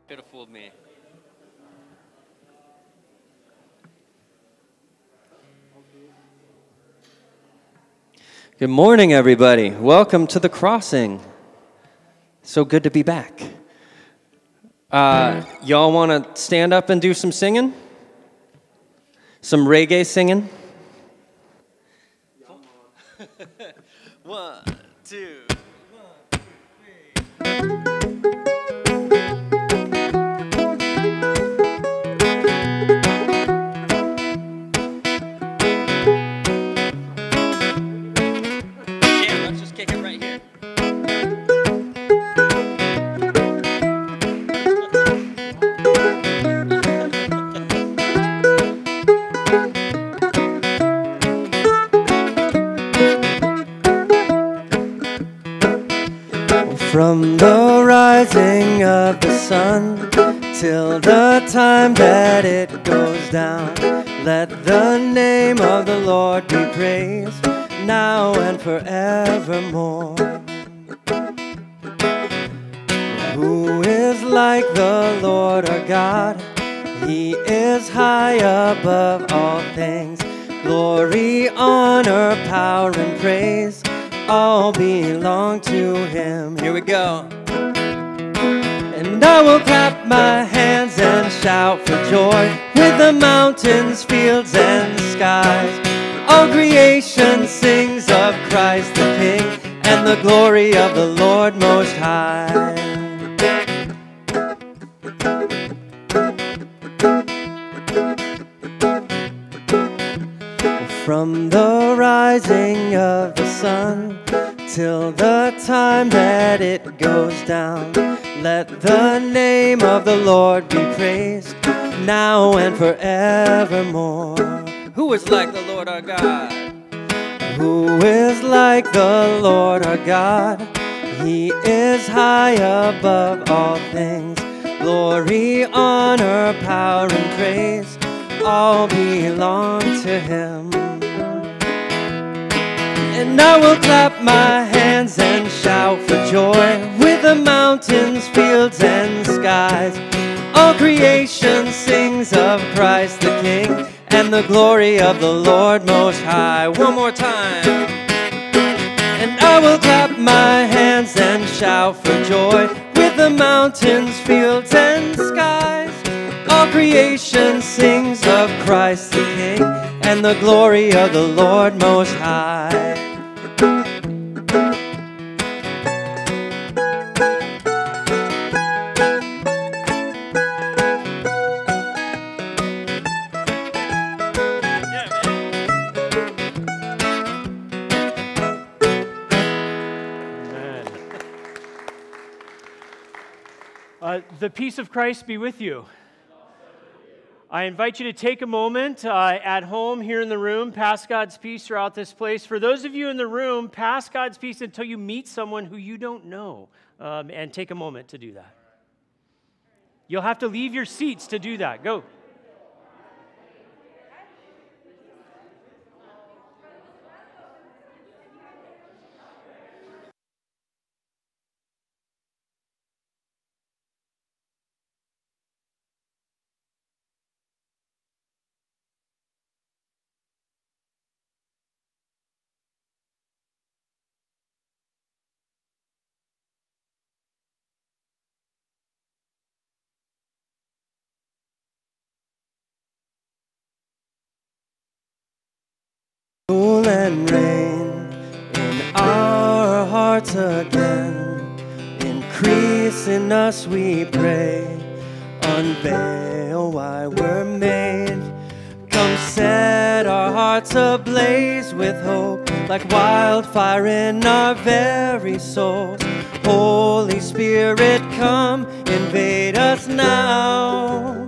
Could have fooled me. Good morning, everybody. Welcome to the Crossing. So good to be back. Y'all want to stand up and do some singing? Some reggae singing? 1, 2. From the rising of the sun till the time that it goes down, let the name of the Lord be praised, now and forevermore. Who is like the Lord our God? He is high above all things. Glory, honor, power, and praise all belong to Him. Here we go. And I will clap my hands and shout for joy with the mountains, fields, and skies. All creation sings of Christ the King and the glory of the Lord Most High. From the rising of the sun till the time that it goes down, let the name of the Lord be praised, now and forevermore. Who is like the Lord our God? Who is like the Lord our God? He is high above all things. Glory, honor, power, and praise all belong to Him. And I will clap my hands and shout for joy with the mountains, fields, and skies. All creation sings of Christ the King and the glory of the Lord Most High. One more time. And I will clap my hands and shout for joy with the mountains, fields, and skies. All creation sings of Christ the King and the glory of the Lord Most High. The peace of Christ be with you. I invite you to take a moment at home, here in the room, pass God's peace throughout this place. For those of you in the room, pass God's peace until you meet someone who you don't know, and take a moment to do that. You'll have to leave your seats to do that. Go. Rule and reign in our hearts again. Increase in us, we pray. Unveil why we're made. Come set our hearts ablaze with hope, like wildfire in our very souls. Holy Spirit, come invade us now.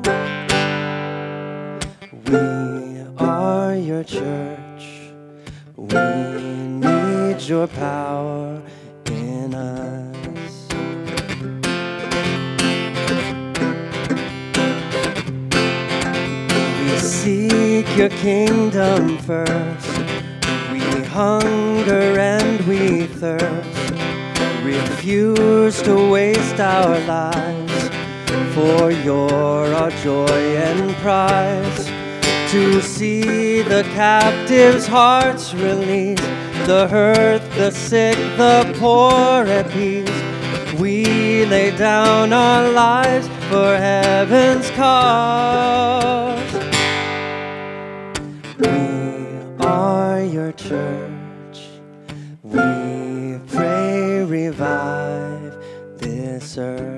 We are your church. We need your power in us. We seek your kingdom first. We hunger and we thirst. Refuse to waste our lives. for you're our joy and prize. To see the captives' hearts released, the hurt, the sick, the poor at peace. We lay down our lives for heaven's cause. We are your church. We pray, revive this earth.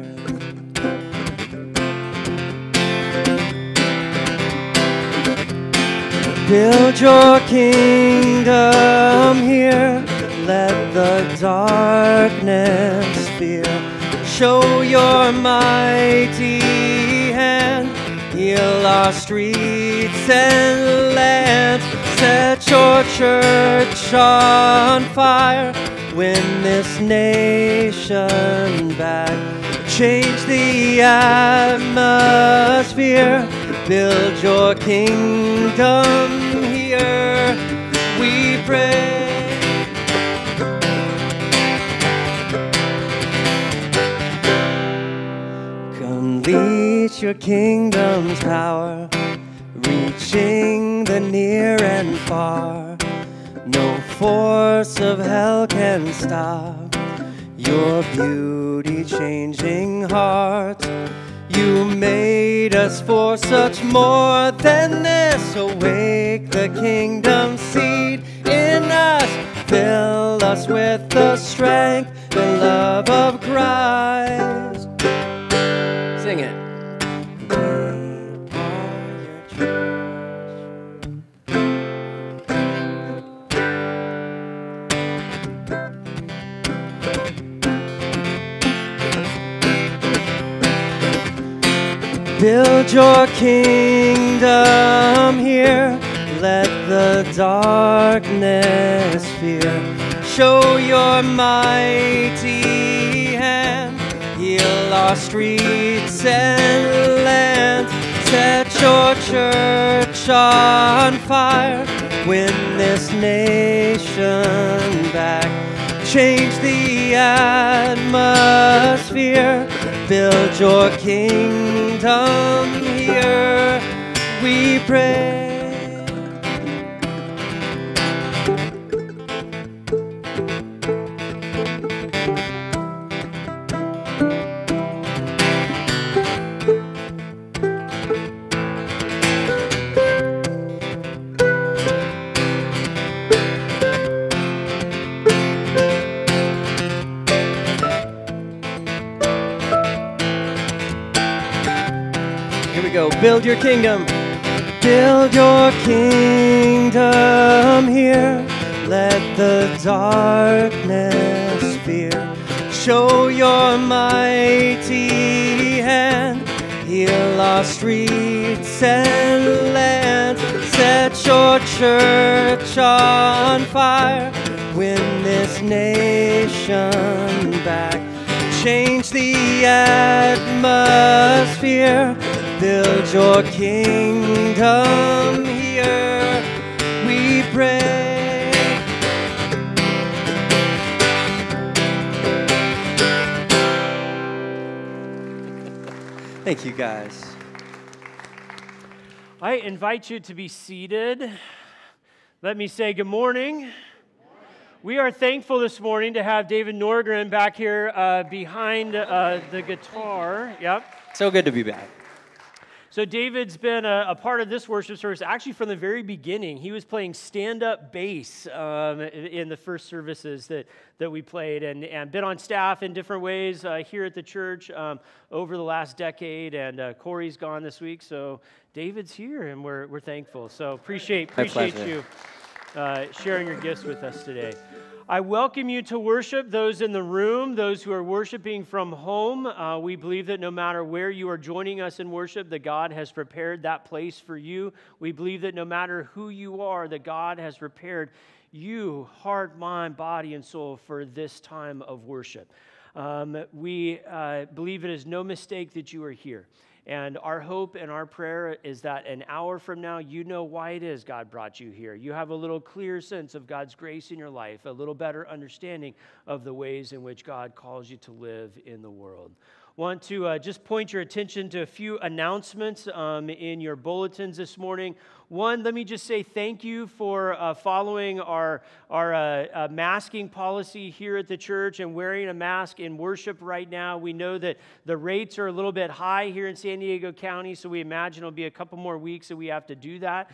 Build your kingdom here. Let the darkness fear. Show your mighty hand. Heal our streets and lands. Set your church on fire. Win this nation back. Change the atmosphere. Build your kingdom here, we pray. Unleash your kingdom's power, reaching the near and far. No force of hell can stop your beauty-changing heart. You made us for such more than this. Awake the kingdom seed in us. Fill us with the strength and love of Christ. Sing it. We are your church. Build your kingdom here. Let the darkness fear. Show your mighty hand. Heal our streets and lands. Set your church on fire. Win this nation back. Change the atmosphere. Build your kingdom here, we pray. Go. Build your kingdom. Build your kingdom here. Let the darkness fear. Show your mighty hand. Heal our streets and lands. Set your church on fire. Win this nation back. Change the atmosphere. Build your kingdom here, we pray. Thank you, guys. I invite you to be seated. Let me say good morning. We are thankful this morning to have David Norgren back here behind the guitar. Yep. So good to be back. So David's been a part of this worship service actually from the very beginning. He was playing stand-up bass in the first services that we played and been on staff in different ways here at the church over the last decade. And Corey's gone this week, so David's here, and we're thankful. So appreciate you sharing your gifts with us today. I welcome you to worship, those in the room, those who are worshiping from home. We believe that no matter where you are joining us in worship, that God has prepared that place for you. We believe that no matter who you are, that God has prepared you, heart, mind, body, and soul, for this time of worship. We believe it is no mistake that you are here. And our hope and our prayer is that an hour from now, you know why it is God brought you here. You have a little clear sense of God's grace in your life, a little better understanding of the ways in which God calls you to live in the world. Want to just point your attention to a few announcements in your bulletins this morning. One, let me just say thank you for following our masking policy here at the church and wearing a mask in worship right now. We know that the rates are a little bit high here in San Diego County, so we imagine it'll be a couple more weeks that we have to do that.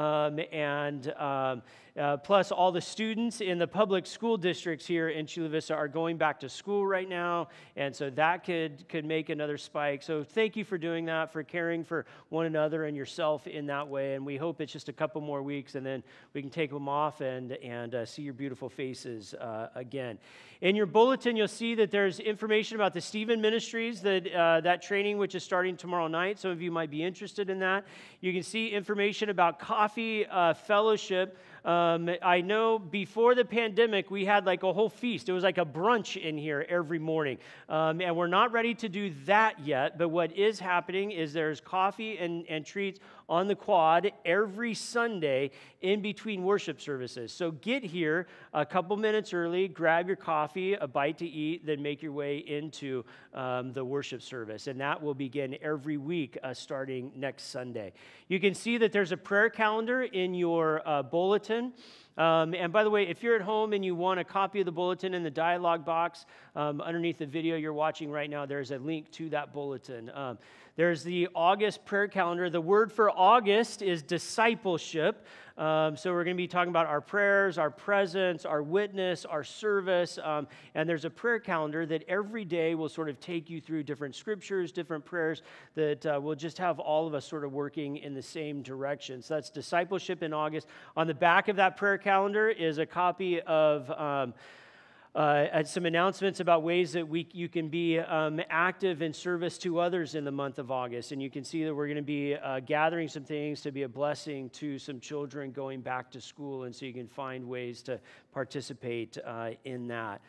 Plus, all the students in the public school districts here in Chula Vista are going back to school right now, and so that could make another spike. So thank you for doing that, for caring for one another and yourself in that way, and we hope it's just a couple more weeks, and then we can take them off and see your beautiful faces again. In your bulletin, you'll see that there's information about the Stephen Ministries, that training which is starting tomorrow night. Some of you might be interested in that. You can see information about Coffee Fellowship. I know before the pandemic, we had like a whole feast. It was like a brunch in here every morning. And we're not ready to do that yet, but what is happening is there's coffee and treats on the quad every Sunday in between worship services. So get here a couple minutes early, grab your coffee, a bite to eat, then make your way into the worship service. And that will begin every week starting next Sunday. You can see that there's a prayer calendar in your bulletin. And by the way, if you're at home and you want a copy of the bulletin in the dialogue box, underneath the video you're watching right now, there's a link to that bulletin. There's the August prayer calendar. The word for August is discipleship. So we're going to be talking about our prayers, our presence, our witness, our service. And there's a prayer calendar that every day will sort of take you through different scriptures, different prayers that will just have all of us sort of working in the same direction. So that's discipleship in August. On the back of that prayer calendar is a copy of some announcements about ways that you can be active in service to others in the month of August. And you can see that we're going to be gathering some things to be a blessing to some children going back to school. And so you can find ways to participate in that.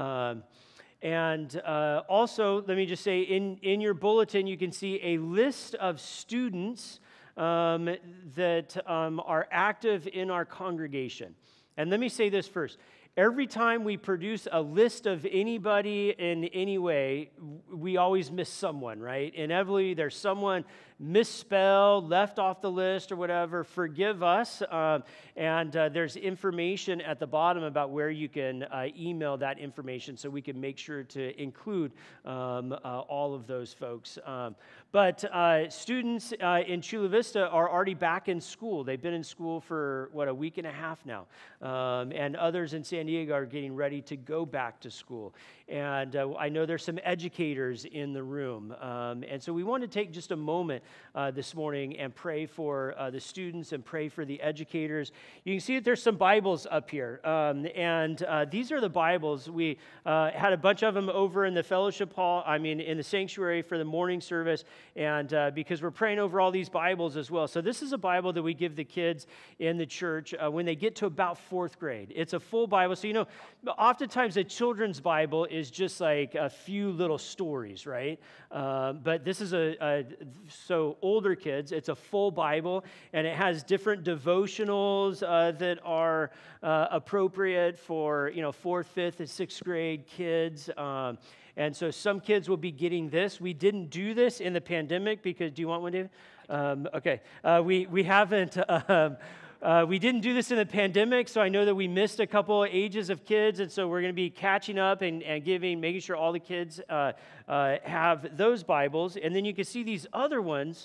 Also, let me just say, in your bulletin, you can see a list of students that are active in our congregation. And let me say this first. Every time we produce a list of anybody in any way, we always miss someone, right? Inevitably, there's someone misspelled, left off the list or whatever. Forgive us. There's information at the bottom about where you can email that information so we can make sure to include all of those folks. But students in Chula Vista are already back in school. They've been in school for, a week and a half now. And others in San Diego are getting ready to go back to school. And I know there's some educators in the room. And so we want to take just a moment this morning and pray for the students and pray for the educators. You can see that there's some Bibles up here. These are the Bibles. We had a bunch of them over in the fellowship hall, in the sanctuary for the morning service. And because we're praying over all these Bibles as well. So this is a Bible that we give the kids in the church when they get to about 4th grade. It's a full Bible. So, oftentimes a children's Bible is just like a few little stories, right? But this is so older kids, it's a full Bible, and it has different devotionals that are appropriate for, 4th, 5th, and 6th grade kids. And so some kids will be getting this. We didn't do this in the pandemic because, do you want one, David? Okay. We haven't... we didn't do this in the pandemic, so I know that we missed a couple ages of kids, and so we're going to be catching up and making sure all the kids have those Bibles. And then you can see these other ones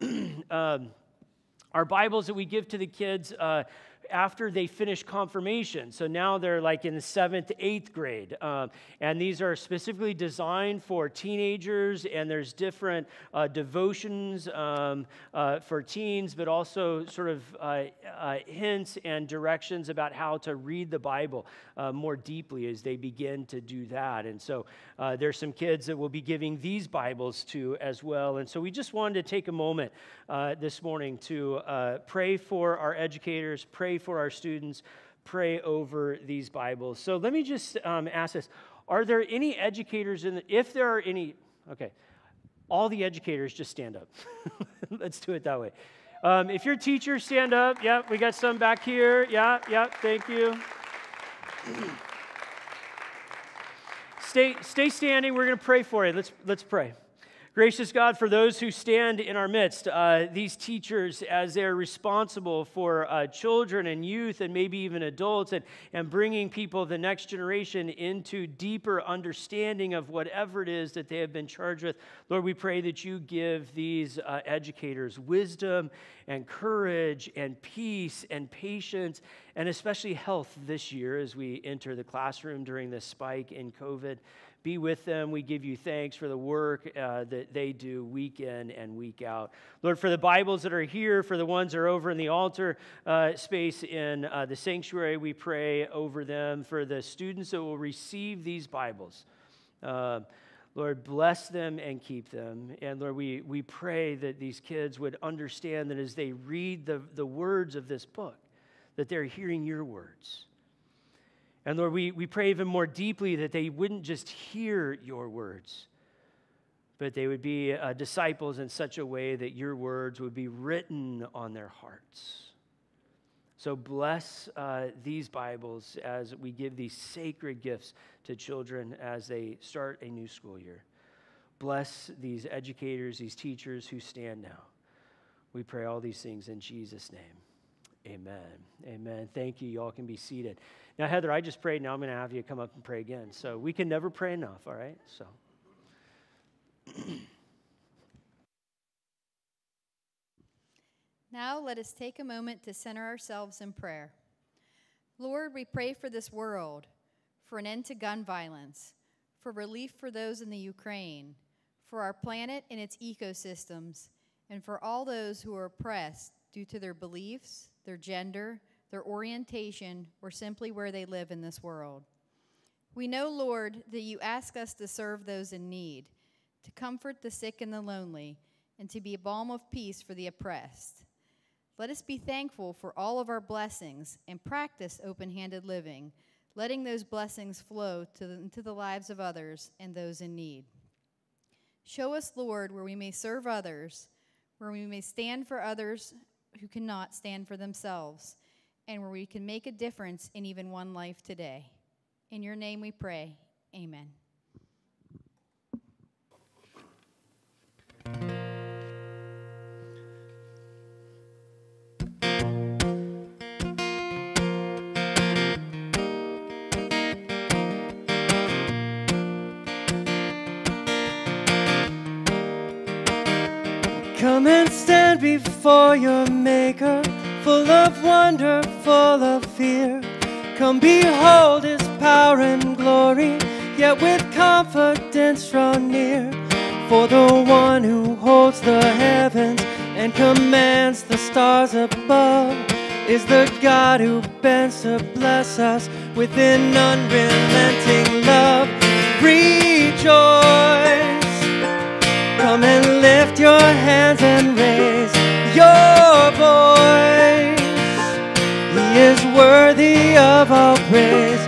are Bibles that we give to the kids after they finish confirmation. So now they're like in the 7th, 8th grade. And these are specifically designed for teenagers, and there's different devotions for teens, but also sort of hints and directions about how to read the Bible more deeply as they begin to do that. And so there's some kids that we'll be giving these Bibles to as well. And so we just wanted to take a moment this morning to pray for our educators, pray for our students, pray over these Bibles. So let me just ask this. Are there any educators if there are any, okay, all the educators just stand up. Let's do it that way. If you're teachers, stand up. Yeah, we got some back here. Yeah, thank you. Stay standing. We're going to pray for you. Let's pray. Gracious God, for those who stand in our midst, these teachers, as they're responsible for children and youth and maybe even adults, and bringing people, the next generation, into deeper understanding of whatever it is that they have been charged with. Lord, we pray that you give these educators wisdom and courage and peace and patience, and especially health this year as we enter the classroom during this spike in COVID. Be with them. We give you thanks for the work that they do week in and week out. Lord, for the Bibles that are here, for the ones that are over in the altar space in the sanctuary, we pray over them. For the students that will receive these Bibles, Lord, bless them and keep them. And Lord, we pray that these kids would understand that as they read the words of this book, that they're hearing your words. And Lord, we pray even more deeply that they wouldn't just hear your words, but they would be disciples in such a way that your words would be written on their hearts. So bless these Bibles as we give these sacred gifts to children as they start a new school year. Bless these educators, these teachers who stand now. We pray all these things in Jesus' name. Amen. Amen. Thank you. Y'all can be seated. Now, Heather, I just prayed. Now I'm going to have you come up and pray again. So we can never pray enough, all right? So. Now let us take a moment to center ourselves in prayer. Lord, we pray for this world, for an end to gun violence, for relief for those in the Ukraine, for our planet and its ecosystems, and for all those who are oppressed due to their beliefs, their gender, their orientation, or simply where they live in this world. We know, Lord, that you ask us to serve those in need, to comfort the sick and the lonely, and to be a balm of peace for the oppressed. Let us be thankful for all of our blessings and practice open-handed living, letting those blessings flow into the lives of others and those in need. Show us, Lord, where we may serve others, where we may stand for others who cannot stand for themselves, and where we can make a difference in even one life today. In your name we pray. Amen. Come and stand before your Maker, full of wonder, full of fear. Come behold his power and glory, yet with confidence draw near. For the one who holds the heavens and commands the stars above is the God who bends to bless us with an unrelenting love. Rejoice! Come and lift your hands and raise your voice. He is worthy of all praise.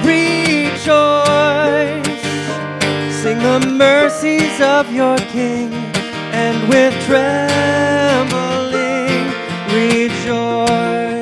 Rejoice. Sing the mercies of your King, and with trembling rejoice.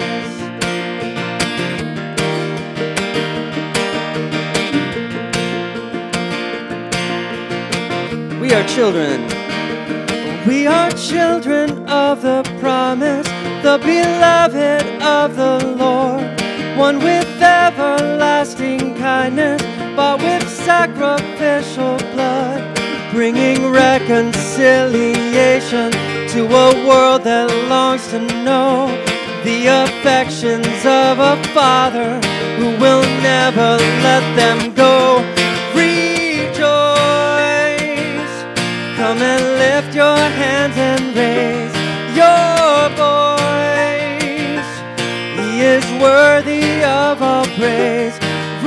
We are children. We are children of the promise, the beloved of the Lord, one with everlasting kindness, bought with sacrificial blood, bringing reconciliation to a world that longs to know the affections of a Father who will never let them go. Come and lift your hands and raise your voice. He is worthy of all praise.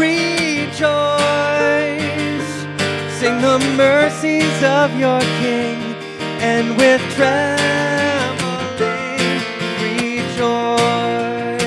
Rejoice. Sing the mercies of your King, and with trembling rejoice.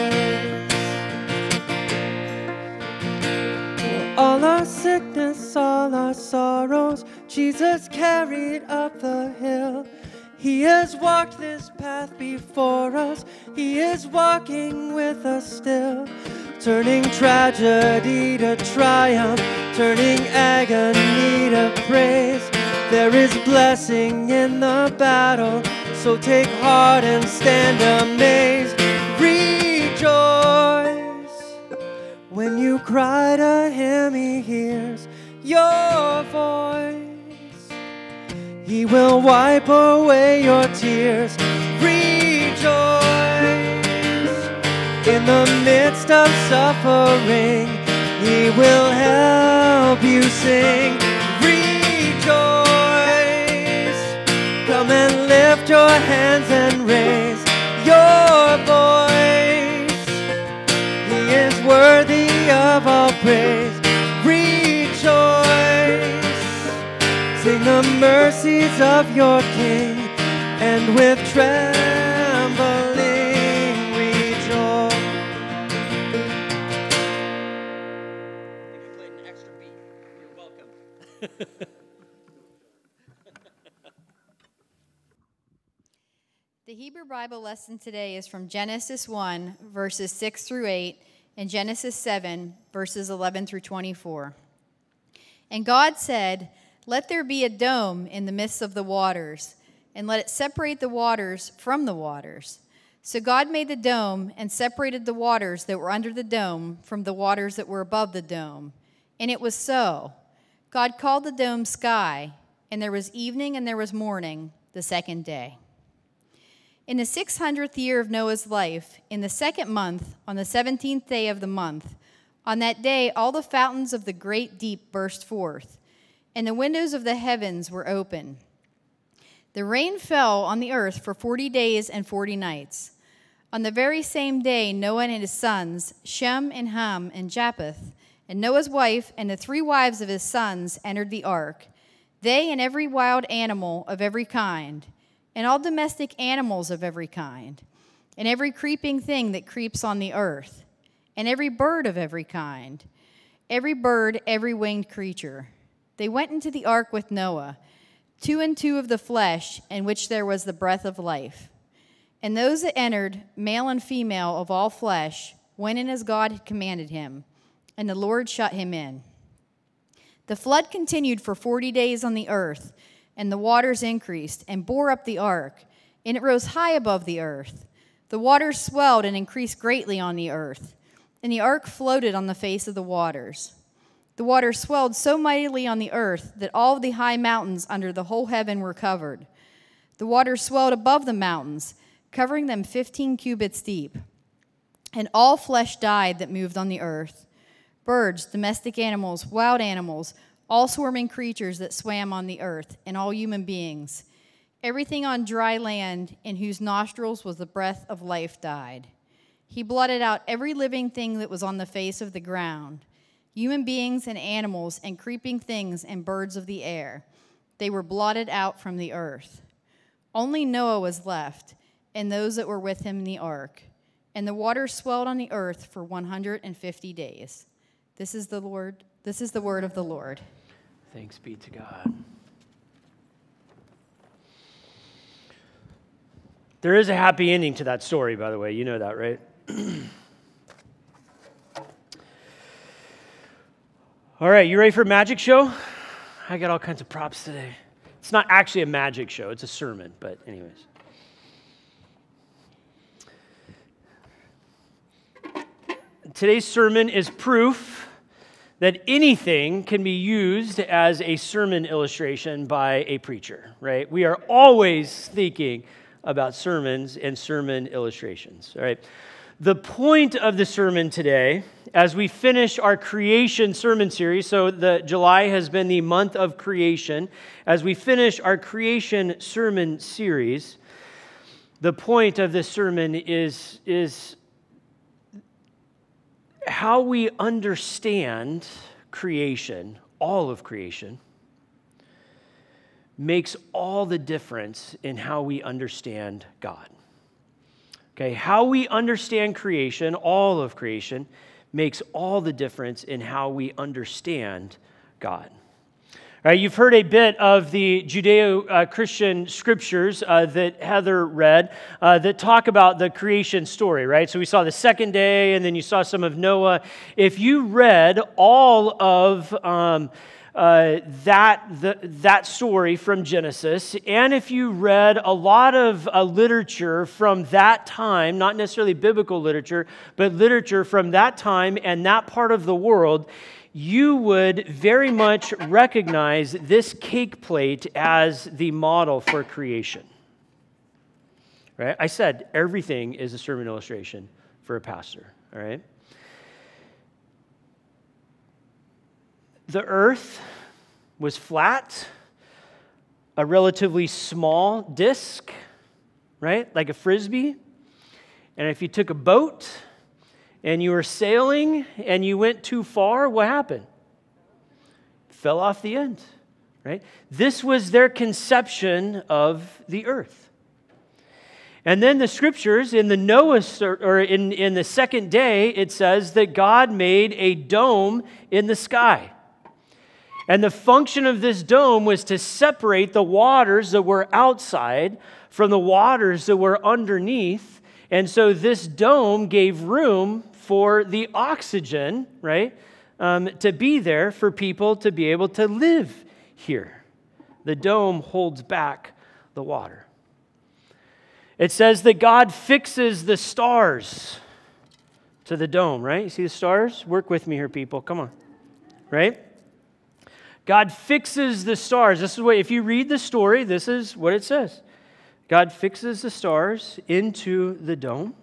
All our sickness, all our sorrows, Jesus carried up the hill. He has walked this path before us. He is walking with us still. turning tragedy to triumph, turning agony to praise. There is blessing in the battle, so take heart and stand amazed. Rejoice when you cry to Him, He hears your voice. He will wipe away your tears. Rejoice in the midst of suffering. He will help you sing. Rejoice. Come and lift your hands and raise your voice. He is worthy of all praise. Rejoice. Sing the mercies of your King, and with trembling rejoice. I think I played an extra beat. You're welcome. The Hebrew Bible lesson today is from Genesis 1, verses 6 through 8, and Genesis 7, verses 11 through 24. And God said, "Let there be a dome in the midst of the waters, and let it separate the waters from the waters." So God made the dome and separated the waters that were under the dome from the waters that were above the dome. And it was so. God called the dome sky, and there was evening and there was morning the second day. In the 600th year of Noah's life, in the second month, on the 17th day of the month, on that day all the fountains of the great deep burst forth, and the windows of the heavens were open. The rain fell on the earth for 40 days and 40 nights. On the very same day, Noah and his sons, Shem and Ham and Japheth, and Noah's wife and the 3 wives of his sons entered the ark, they and every wild animal of every kind, and all domestic animals of every kind, and every creeping thing that creeps on the earth, and every bird of every kind, every bird, every winged creature. They went into the ark with Noah, 2 and 2 of the flesh, in which there was the breath of life. And those that entered, male and female of all flesh, went in as God had commanded him, and the Lord shut him in. The flood continued for 40 days on the earth, and the waters increased and bore up the ark, and it rose high above the earth. The waters swelled and increased greatly on the earth, and the ark floated on the face of the waters. The waters swelled so mightily on the earth that all of the high mountains under the whole heaven were covered. The waters swelled above the mountains, covering them 15 cubits deep. And all flesh died that moved on the earth, birds, domestic animals, wild animals, all swarming creatures that swam on the earth, and all human beings. Everything on dry land in whose nostrils was the breath of life died. He blotted out every living thing that was on the face of the ground, human beings and animals and creeping things and birds of the air. They were blotted out from the earth. Only Noah was left, and those that were with him in the ark. And the waters swelled on the earth for 150 days. This is the word of the Lord. Thanks be to God. There is a happy ending to that story, by the way. You know that, right? All right, you ready for a magic show? I got all kinds of props today. It's not actually a magic show. It's a sermon, but anyways. Today's sermon is proof that anything can be used as a sermon illustration by a preacher, right? We are always thinking about sermons and sermon illustrations, all right? The point of the sermon today, as we finish our creation sermon series, so July has been the month of creation, as we finish our creation sermon series, the point of this sermon is how we understand creation, all of creation, makes all the difference in how we understand God. Okay, how we understand creation, all of creation, makes all the difference in how we understand God. Right, you've heard a bit of the Judeo-Christian scriptures that Heather read that talk about the creation story, right? So we saw the second day, and then you saw some of Noah. If you read all of that story from Genesis, and if you read a lot of literature from that time, not necessarily biblical literature, but literature from that time and that part of the world, you would very much recognize this cake plate as the model for creation. Right? I said everything is a sermon illustration for a pastor, all right? The earth was flat, a relatively small disc, right? Like a frisbee. And if you took a boat and you were sailing and you went too far, what happened? Fell off the end, right? This was their conception of the earth. And then the scriptures in the Noah, or in the second day, it says that God made a dome in the sky. And the function of this dome was to separate the waters that were outside from the waters that were underneath. And so this dome gave room for the oxygen, right, to be there for people to be able to live here. The dome holds back the water. It says that God fixes the stars to the dome, right? You see the stars? Work with me here, people. Come on, right? God fixes the stars. This is what, if you read the story, this is what it says. God fixes the stars into the dome.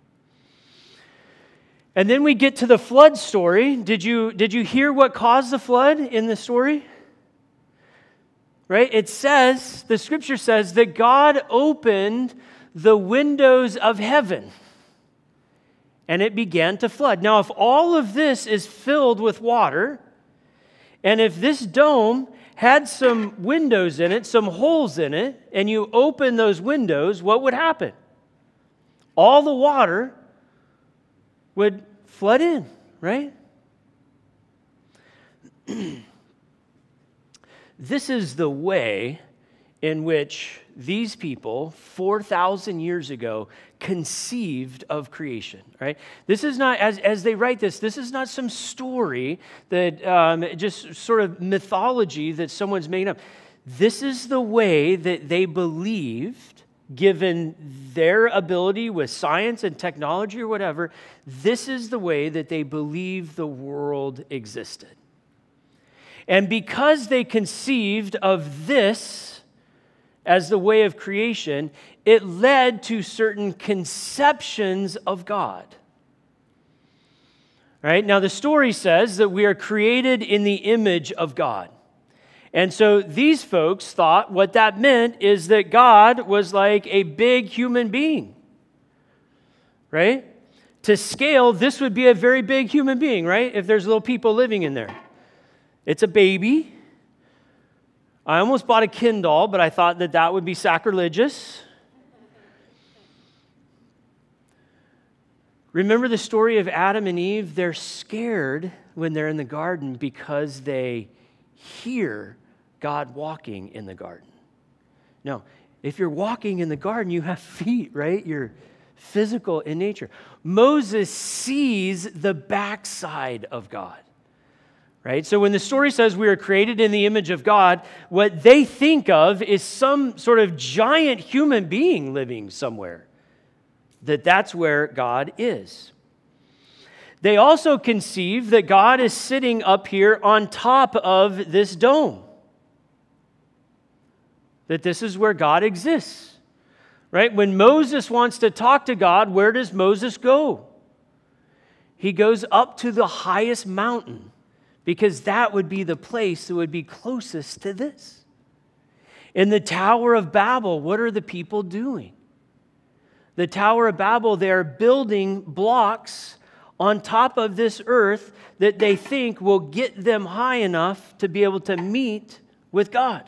And then we get to the flood story. Did you hear what caused the flood in the story? Right? It says, the scripture says that God opened the windows of heaven and it began to flood. Now, if all of this is filled with water, and if this dome had some windows in it, some holes in it, and you open those windows, what would happen? All the water would flood in, right? This is the way in which these people 4,000 years ago conceived of creation, right? This is not, as they write this is not some story that just sort of mythology that someone's making up. This is the way that they believed, given their ability with science and technology or whatever, this is the way that they believed the world existed. And because they conceived of this as the way of creation, it led to certain conceptions of God. Right? Now, the story says that we are created in the image of God. And so these folks thought what that meant is that God was like a big human being. Right? To scale, this would be a very big human being, right? If there's little people living in there. It's a baby. I almost bought a Ken doll, but I thought that would be sacrilegious. Remember the story of Adam and Eve? They're scared when they're in the garden because they hear God walking in the garden. No, if you're walking in the garden, you have feet, right? You're physical in nature. Moses sees the backside of God. Right? So when the story says we are created in the image of God, what they think of is some sort of giant human being living somewhere. That's where God is. They also conceive that God is sitting up here on top of this dome. That this is where God exists. Right? When Moses wants to talk to God, where does Moses go? He goes up to the highest mountain, because that would be the place that would be closest to this. In the Tower of Babel, what are the people doing? The Tower of Babel, they are building blocks on top of this earth that they think will get them high enough to be able to meet with God.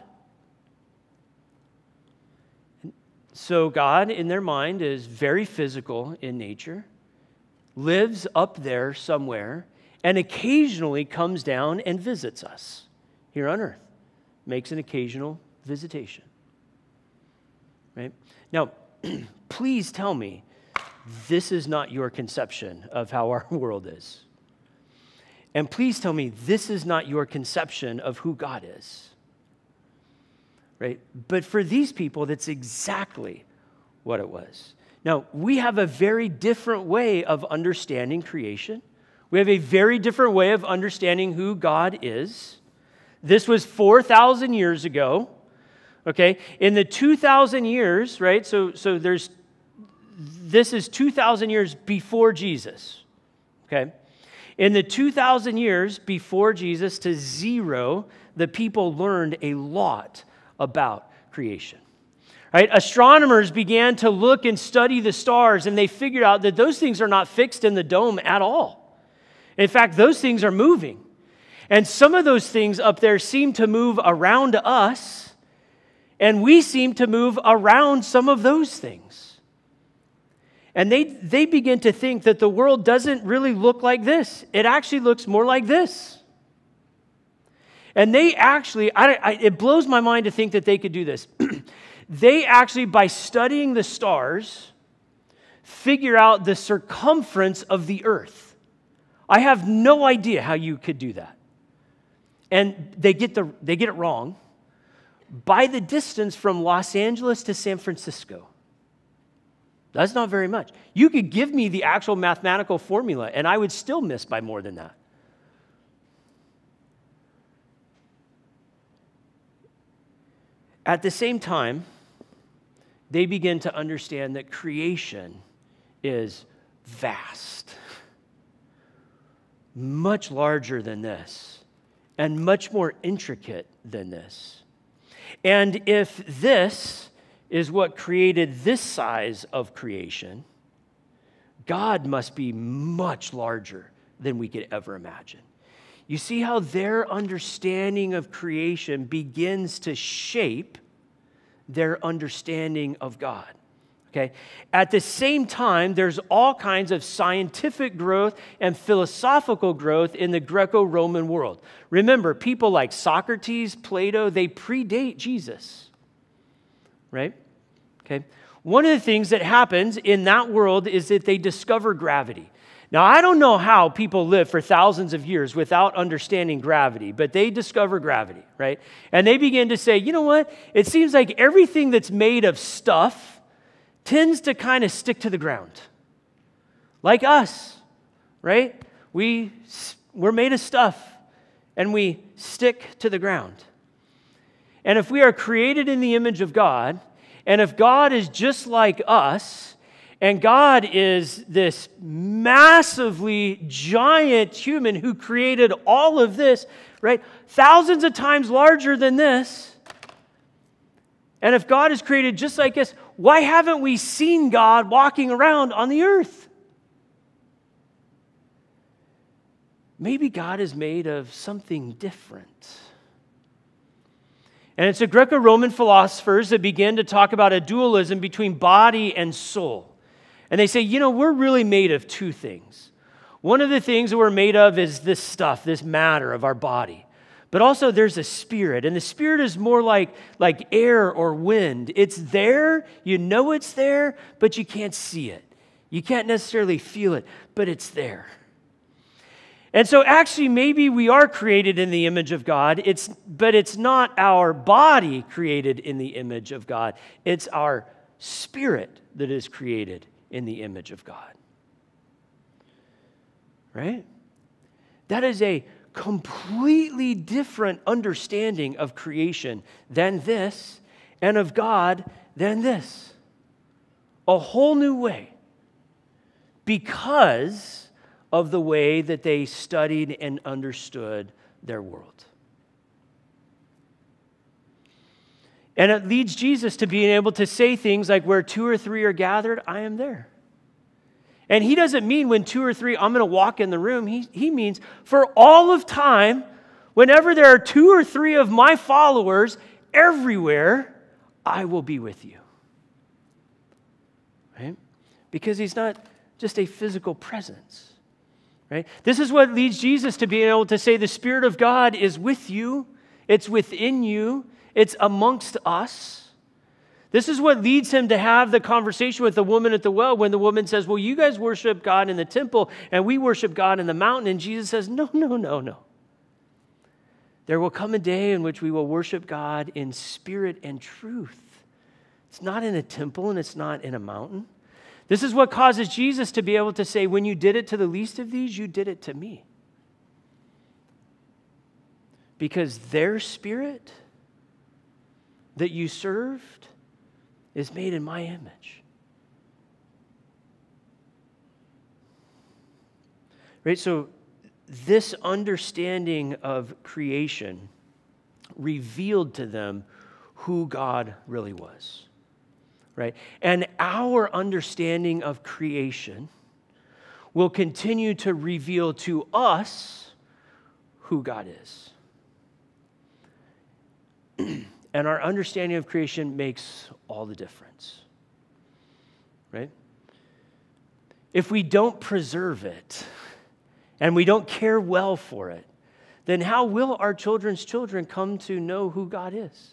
So God, in their mind, is very physical in nature, lives up there somewhere, and occasionally comes down and visits us here on earth. makes an occasional visitation. Right? Now, please tell me this is not your conception of how our world is. And please tell me this is not your conception of who God is. Right? But for these people, that's exactly what it was. Now, we have a very different way of understanding creation. We have a very different way of understanding who God is. This was 4,000 years ago. Okay? In the 2,000 years, right? So this is 2,000 years before Jesus. Okay? In the 2,000 years before Jesus to zero, the people learned a lot about creation. Right? Astronomers began to look and study the stars, and they figured out that those things are not fixed in the dome at all. In fact, those things are moving. And some of those things up there seem to move around us, and we seem to move around some of those things. And they begin to think that the world doesn't really look like this. It actually looks more like this. And they actually, it blows my mind to think that they could do this. They actually, by studying the stars, figure out the circumference of the earth. I have no idea how you could do that. And they get it wrong by the distance from Los Angeles to San Francisco. That's not very much. You could give me the actual mathematical formula, and I would still miss by more than that. At the same time, they begin to understand that creation is vast, much larger than this, and much more intricate than this. And if this is what created this size of creation, God must be much larger than we could ever imagine. You see how their understanding of creation begins to shape their understanding of God. Okay? At the same time, there's all kinds of scientific growth and philosophical growth in the Greco-Roman world. Remember, people like Socrates, Plato, they predate Jesus. Right? Okay? One of the things that happens in that world is that they discover gravity. Now, I don't know how people live for thousands of years without understanding gravity, but they discover gravity, right? And they begin to say, you know what? It seems like everything that's made of stuff tends to kind of stick to the ground. Like us, right? We're made of stuff, and we stick to the ground. And if we are created in the image of God, and if God is just like us, and God is this massively giant human who created all of this, right? Thousands of times larger than this. And if God is created just like us, why haven't we seen God walking around on the earth? Maybe God is made of something different. And it's the Greco-Roman philosophers that begin to talk about a dualism between body and soul. And they say, you know, we're really made of two things. One of the things that we're made of is this stuff, this matter of our body. But also there's a spirit, and the spirit is more like air or wind. It's there, you know it's there, but you can't see it. You can't necessarily feel it, but it's there. And so actually maybe we are created in the image of God, but it's not our body created in the image of God. It's our spirit that is created in the image of God. Right? That is a completely different understanding of creation than this, and of God than this. A whole new way. Because of the way that they studied and understood their world. And it leads Jesus to being able to say things like, where two or three are gathered, I am there. And he doesn't mean when two or three, I'm going to walk in the room. He means for all of time, whenever there are two or three of my followers, everywhere, I will be with you. Right? Because he's not just a physical presence. Right? This is what leads Jesus to being able to say the Spirit of God is with you It's within you. It's amongst us. This is what leads him to have the conversation with the woman at the well when the woman says, well, you guys worship God in the temple and we worship God in the mountain. And Jesus says, no, no, no, no. There will come a day in which we will worship God in spirit and truth. It's not in a temple and it's not in a mountain. This is what causes Jesus to be able to say, when you did it to the least of these, you did it to me. Because their spirit that you served is made in my image. Right? So this understanding of creation revealed to them who God really was. Right? And our understanding of creation will continue to reveal to us who God is. And our understanding of creation makes all the difference, right? If we don't preserve it and we don't care well for it, then how will our children's children come to know who God is?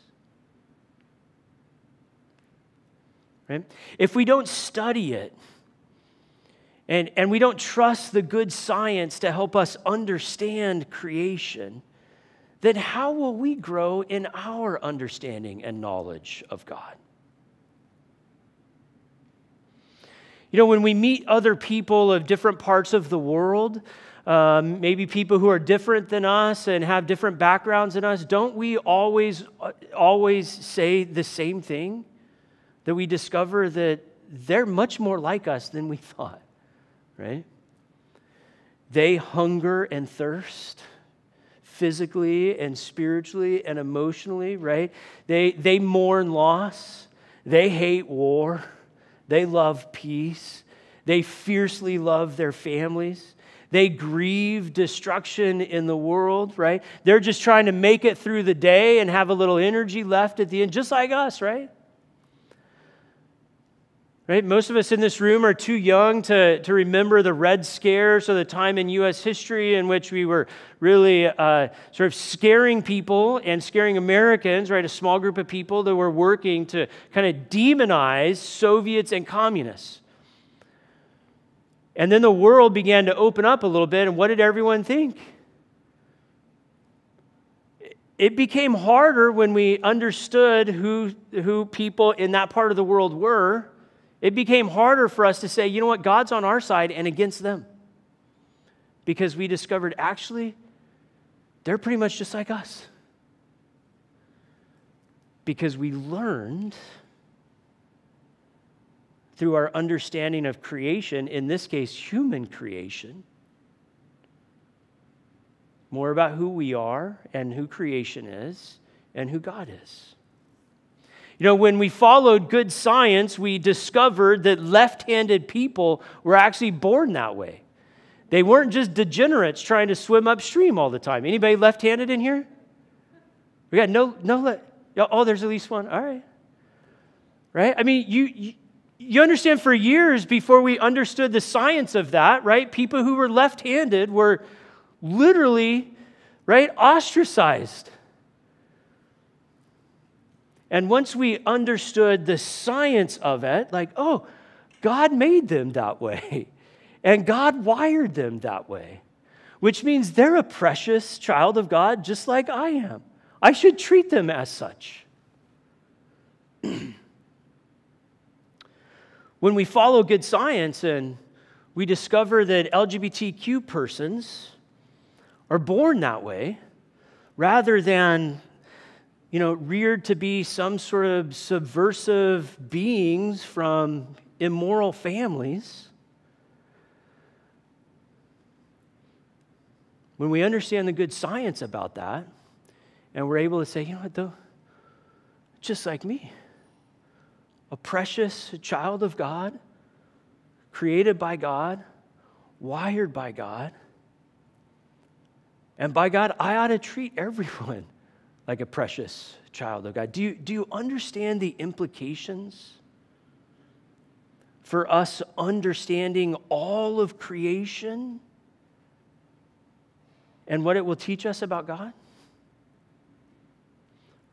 Right? If we don't study it and we don't trust the good science to help us understand creation, then how will we grow in our understanding and knowledge of God? You know, when we meet other people of different parts of the world, maybe people who are different than us and have different backgrounds than us, don't we always say the same thing? That we discover that they're much more like us than we thought, right? They hunger and thirst physically and spiritually and emotionally, right? They mourn loss. They hate war. They love peace. They fiercely love their families. They grieve destruction in the world, right? They're just trying to make it through the day and have a little energy left at the end, just like us, right? Right? Most of us in this room are too young to remember the Red Scare, so the time in U.S. history in which we were really sort of scaring people and scaring Americans, right? A small group of people that were working to kind of demonize Soviets and communists. And then the world began to open up a little bit, and what did everyone think? It became harder when we understood who people in that part of the world were. It became harder for us to say, you know what, God's on our side and against them. Because we discovered, actually, they're pretty much just like us. Because we learned through our understanding of creation, in this case, human creation, more about who we are and who creation is and who God is. You know, when we followed good science, we discovered that left-handed people were actually born that way. They weren't just degenerates trying to swim upstream all the time. Anybody left-handed in here? We got oh, there's at least one. All right. Right? I mean, you understand, for years before we understood the science of that, right? People who were left-handed were literally, right, ostracized. And once we understood the science of it, like, oh, God made them that way. And God wired them that way. Which means they're a precious child of God just like I am. I should treat them as such. When we follow good science and we discover that LGBTQ persons are born that way, rather than reared to be some sort of subversive beings from immoral families. When we understand the good science about that, and we're able to say, you know what, though, just like me, a precious child of God, created by God, wired by God, and by God, I ought to treat everyone like a precious child of God. Do you understand the implications for us understanding all of creation and what it will teach us about God?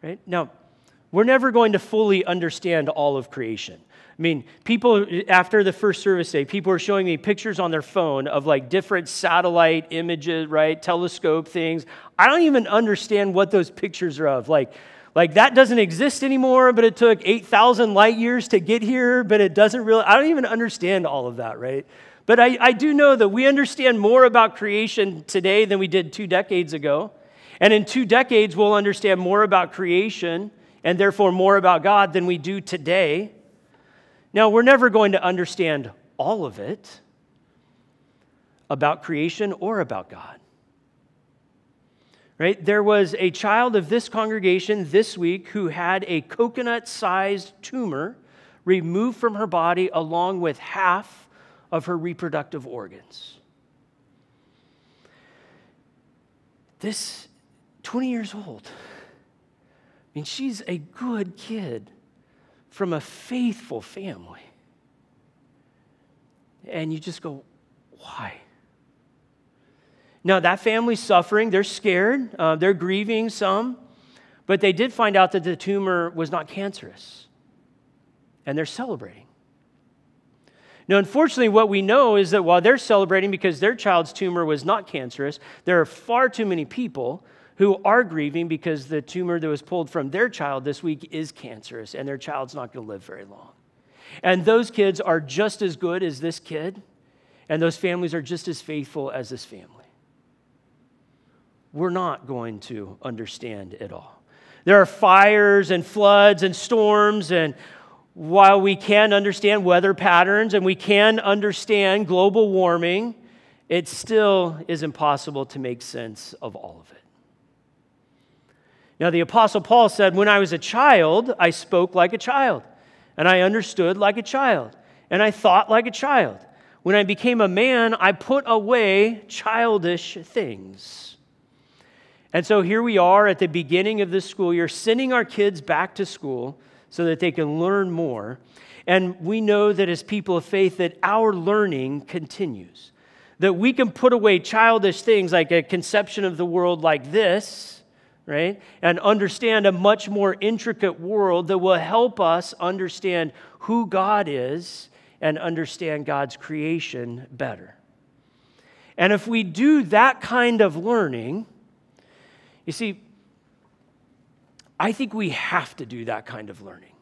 right? Now, we're never going to fully understand all of creation. I mean, people, after the first service day, people were showing me pictures on their phone of like different satellite images, right? Telescope things. I don't even understand what those pictures are of. Like that doesn't exist anymore, but it took 8,000 light years to get here, but it doesn't really, I don't even understand all of that, right? But I do know that we understand more about creation today than we did 2 decades ago. And in 2 decades, we'll understand more about creation and therefore more about God than we do today. Now, we're never going to understand all of it about creation or about God. Right? There was a child of this congregation this week who had a coconut-sized tumor removed from her body along with half of her reproductive organs. This 20 years old. I mean, she's a good kid from a faithful family. And you just go, why? Now, that family's suffering. They're scared. They're grieving some. But they did find out that the tumor was not cancerous. And they're celebrating. Now, unfortunately, what we know is that while they're celebrating because their child's tumor was not cancerous, there are far too many people who are grieving because the tumor that was pulled from their child this week is cancerous, and their child's not going to live very long. And those kids are just as good as this kid, and those families are just as faithful as this family. We're not going to understand it all. There are fires and floods and storms, and while we can understand weather patterns and we can understand global warming, it still is impossible to make sense of all of it. Now, the Apostle Paul said, when I was a child, I spoke like a child, and I understood like a child, and I thought like a child. When I became a man, I put away childish things. And so here we are at the beginning of this school year, sending our kids back to school so that they can learn more. And we know that as people of faith that our learning continues, that we can put away childish things like a conception of the world like this, right? And understand a much more intricate world that will help us understand who God is and understand God's creation better. And if we do that kind of learning, you see, I think we have to do that kind of learning.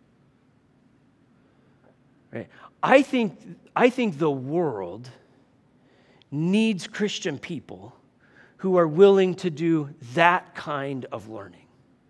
Right? I think the world needs Christian people who are willing to do that kind of learning.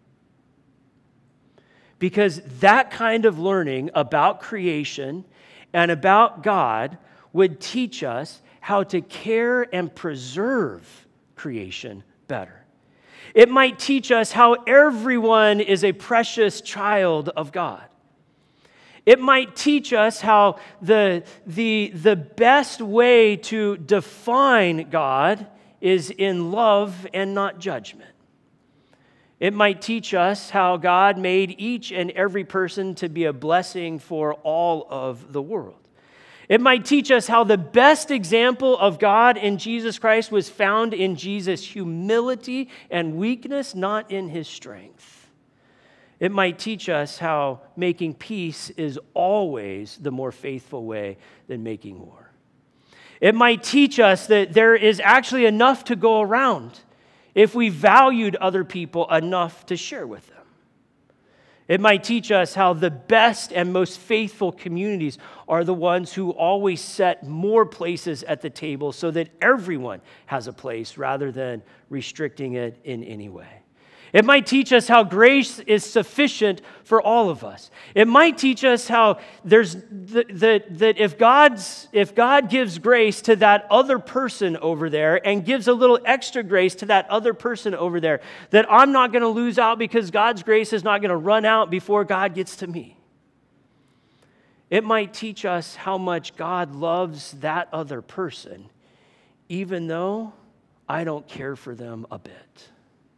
Because that kind of learning about creation and about God would teach us how to care and preserve creation better. It might teach us how everyone is a precious child of God. It might teach us how the best way to define God is in love and not judgment. It might teach us how God made each and every person to be a blessing for all of the world. It might teach us how the best example of God in Jesus Christ was found in Jesus' humility and weakness, not in his strength. It might teach us how making peace is always the more faithful way than making war. It might teach us that there is actually enough to go around if we valued other people enough to share with them. It might teach us how the best and most faithful communities are the ones who always set more places at the table so that everyone has a place rather than restricting it in any way. It might teach us how grace is sufficient for all of us. It might teach us how that if God gives grace to that other person over there and gives a little extra grace to that other person over there, that I'm not going to lose out because God's grace is not going to run out before God gets to me. It might teach us how much God loves that other person, even though I don't care for them a bit.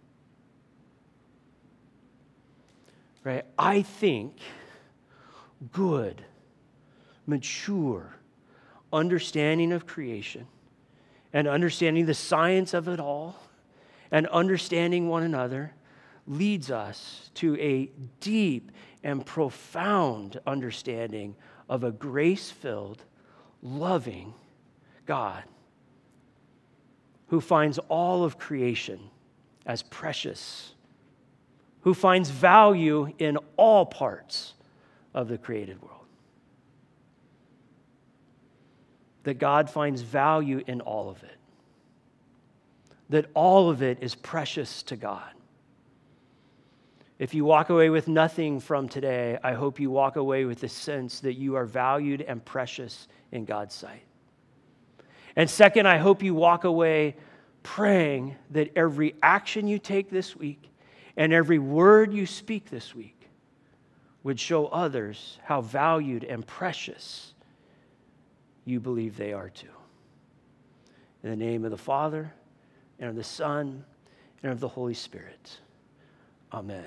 Right? I think good, mature understanding of creation and understanding the science of it all and understanding one another leads us to a deep and profound understanding of a grace-filled, loving God who finds all of creation as precious, who finds value in all parts of the created world. That God finds value in all of it. That all of it is precious to God. If you walk away with nothing from today, I hope you walk away with the sense that you are valued and precious in God's sight. And second, I hope you walk away praying that every action you take this week and every word you speak this week would show others how valued and precious you believe they are too. In the name of the Father, and of the Son, and of the Holy Spirit. Amen.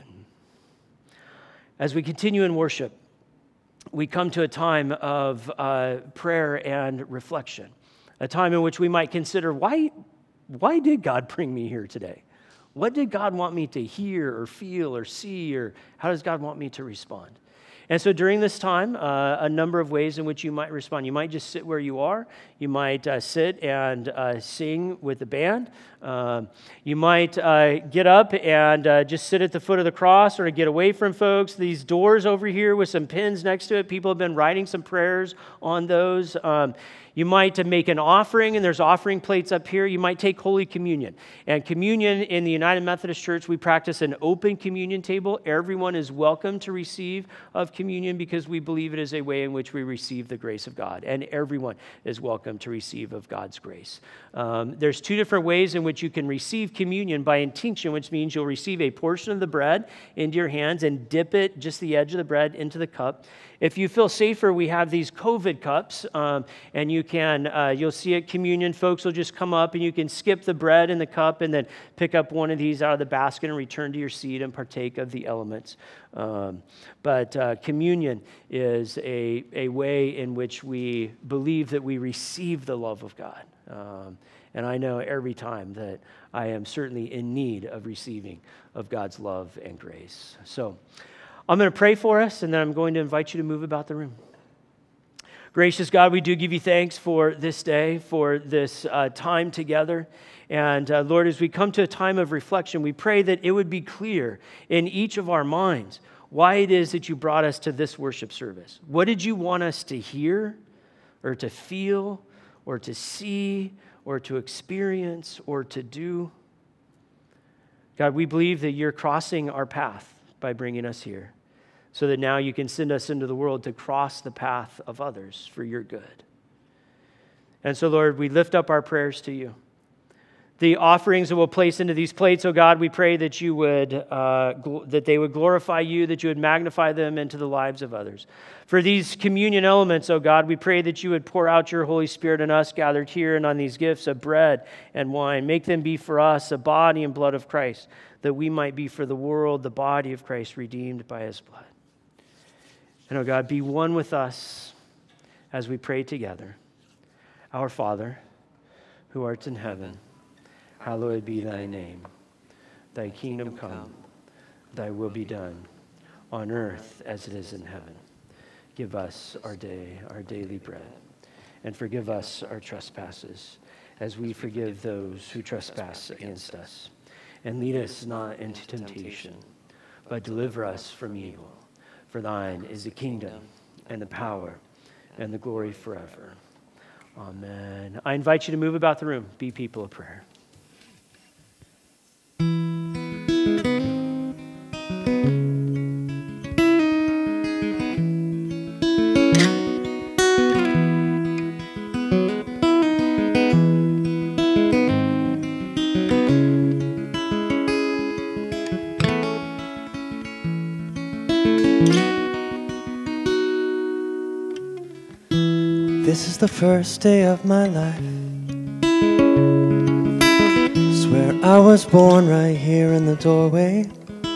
As we continue in worship, we come to a time of prayer and reflection, a time in which we might consider, why did God bring me here today? What did God want me to hear or feel or see, or how does God want me to respond? And so during this time, a number of ways in which you might respond. You might just sit where you are. You might sit and sing with the band. You might get up and just sit at the foot of the cross or get away from folks. These doors over here with some pins next to it, people have been writing some prayers on those. You might make an offering, and there's offering plates up here. You might take Holy Communion. And communion in the United Methodist Church, we practice an open communion table. Everyone is welcome to receive of communion because we believe it is a way in which we receive the grace of God. And everyone is welcome to receive of God's grace. There's two different ways in which you can receive communion by intinction, which means you'll receive a portion of the bread into your hands and dip it, just the edge of the bread, into the cup. If you feel safer, we have these COVID cups, and you'll see at communion, folks will just come up and you can skip the bread in the cup and then pick up one of these out of the basket and return to your seat and partake of the elements. But communion is a way in which we believe that we receive the love of God. And I know every time that I am certainly in need of receiving of God's love and grace. So I'm going to pray for us, and then I'm going to invite you to move about the room. Gracious God, we do give you thanks for this day, for this time together. And Lord, as we come to a time of reflection, we pray that it would be clear in each of our minds why it is that you brought us to this worship service. What did you want us to hear or to feel or to see or to experience or to do? God, we believe that you're crossing our path by bringing us here, so that now you can send us into the world to cross the path of others for your good. And so, Lord, we lift up our prayers to you. The offerings that we'll place into these plates, oh God, we pray that you would, that they would glorify you, that you would magnify them into the lives of others. For these communion elements, oh God, we pray that you would pour out your Holy Spirit on us gathered here and on these gifts of bread and wine. Make them be for us a body and blood of Christ, that we might be for the world the body of Christ redeemed by his blood. And, oh God, be one with us as we pray together. Our Father, who art in heaven, hallowed be thy name. Thy kingdom come, thy will be done, on earth as it is in heaven. Give us our daily bread, and forgive us our trespasses, as we forgive those who trespass against us. And lead us not into temptation, but deliver us from evil. For thine is the kingdom, and the power, and the glory forever. Amen. I invite you to move about the room. Be people of prayer. This is the first day of my life. Swear I was born right here in the doorway.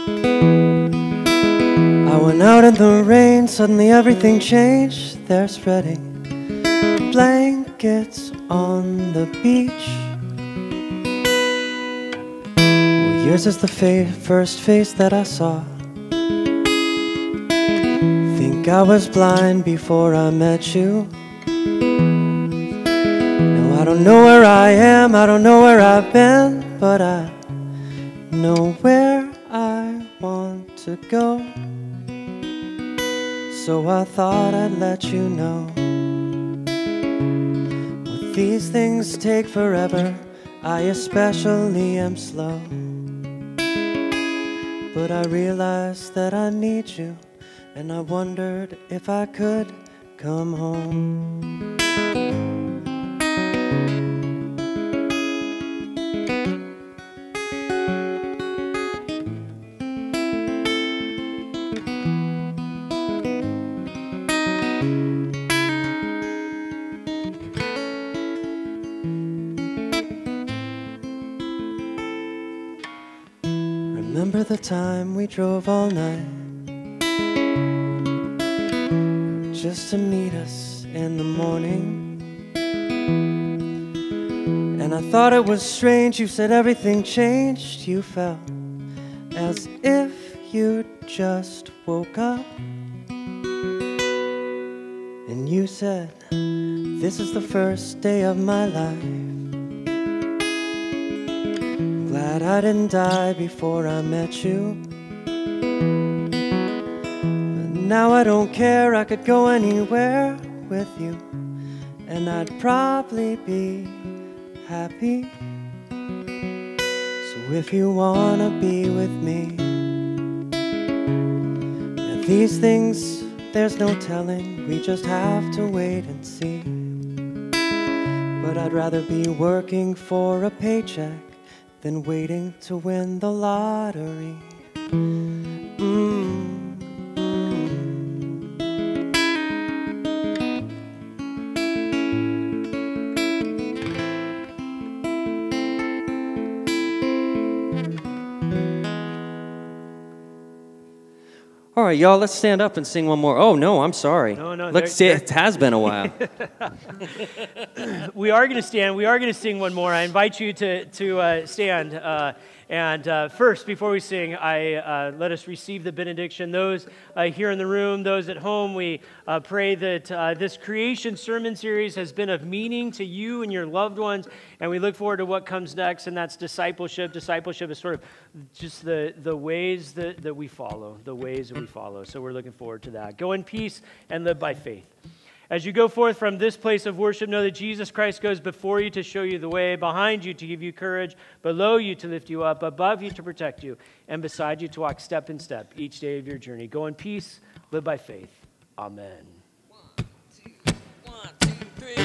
I went out in the rain, suddenly everything changed. They're spreading blankets on the beach. Yours is the first face that I saw. Think I was blind before I met you. No, I don't know where I am, I don't know where I've been, but I know where I want to go. So I thought I'd let you know. With these things take forever, I especially am slow. But I realized that I need you, and I wondered if I could come home. Remember the time we drove all night just to meet us in the morning? And I thought it was strange, you said everything changed. You felt as if you just woke up. And you said, this is the first day of my life. Glad I didn't die before I met you. But now I don't care, I could go anywhere with you, and I'd probably be happy. So if you wanna be with me, now these things, there's no telling, we just have to wait and see. But I'd rather be working for a paycheck than waiting to win the lottery. All right, y'all, let's stand up and sing one more. Oh, no, I'm sorry. No, let's see, it has been a while. We are going to stand. We are going to sing one more. I invite you to stand. And first, before we sing, let us receive the benediction. Those here in the room, those at home, we pray that this creation sermon series has been of meaning to you and your loved ones, and we look forward to what comes next, and that's discipleship. Discipleship is sort of just the ways that we follow, the ways that we follow. So we're looking forward to that. Go in peace and live by faith. As you go forth from this place of worship, know that Jesus Christ goes before you to show you the way, behind you to give you courage, below you to lift you up, above you to protect you, and beside you to walk step in step each day of your journey. Go in peace, live by faith. Amen. 1, 2, 3.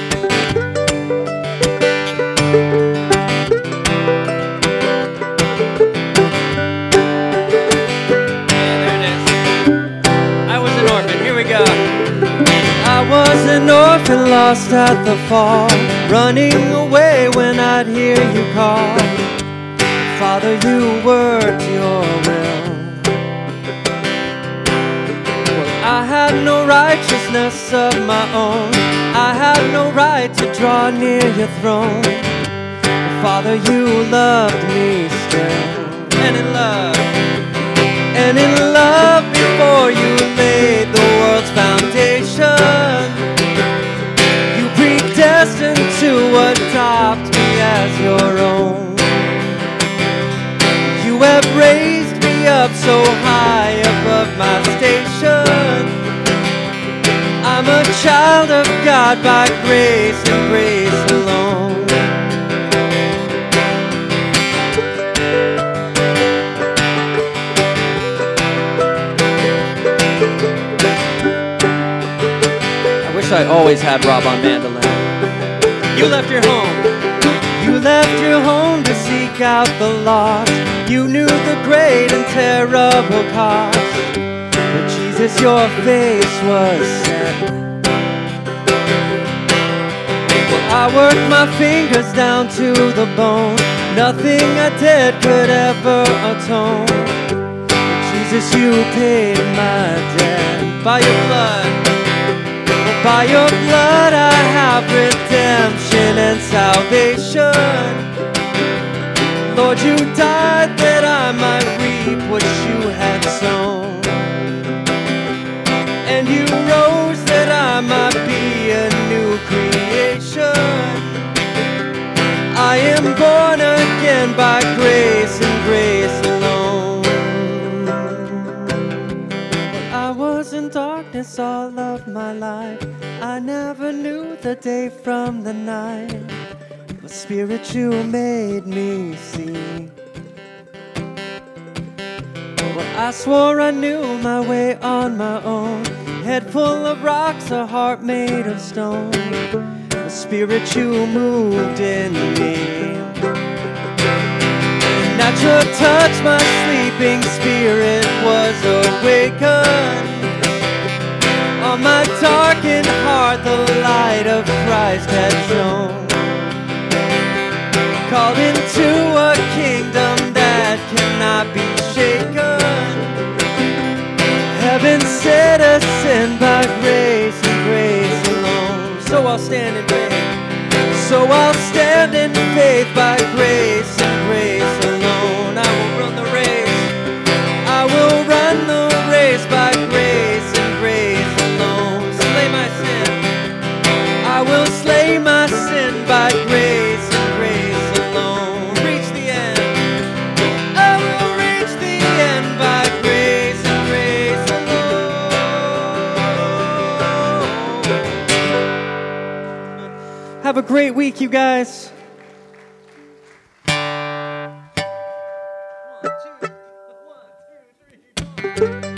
I was an orphan lost at the fall, running away when I'd hear you call. Father, you worked your will. Well, I had no righteousness of my own, I had no right to draw near your throne. But Father, you loved me still, and in love before you laid the world's foundation, you predestined to adopt me as your own. You have raised me up so high above my station. I'm a child of God by grace and grace alone. I always had Rob on mandolin. You left your home. You left your home to seek out the lost. You knew the great and terrible cost. But Jesus, your face was set. Well, I worked my fingers down to the bone. Nothing I did could ever atone. But Jesus, you paid my debt by your blood. By your blood I have redemption and salvation. Lord, you died that might reap what you had sown. And you rose that I might be a new creation. I am born again by grace and grace alone. I was in darkness all of my life. I never knew the day from the night. But Spirit, you made me see. Well, I swore I knew my way on my own. Head full of rocks, a heart made of stone. The Spirit, you moved in me. And at your touch, my sleeping spirit was awakened. On my darkened heart, the light of Christ had shone. Called into a kingdom that cannot be shaken. Heaven set us in by grace and grace alone. So I'll stand in faith. So I'll stand in faith by grace and grace alone. I will run the race. I will run the race by grace and grace alone. Slay my sin. I will slay my sin by grace and grace alone. Reach the end. I will reach the end by grace and grace alone. Have a great week, you guys. 1, 2, 1, 2, 3, 4.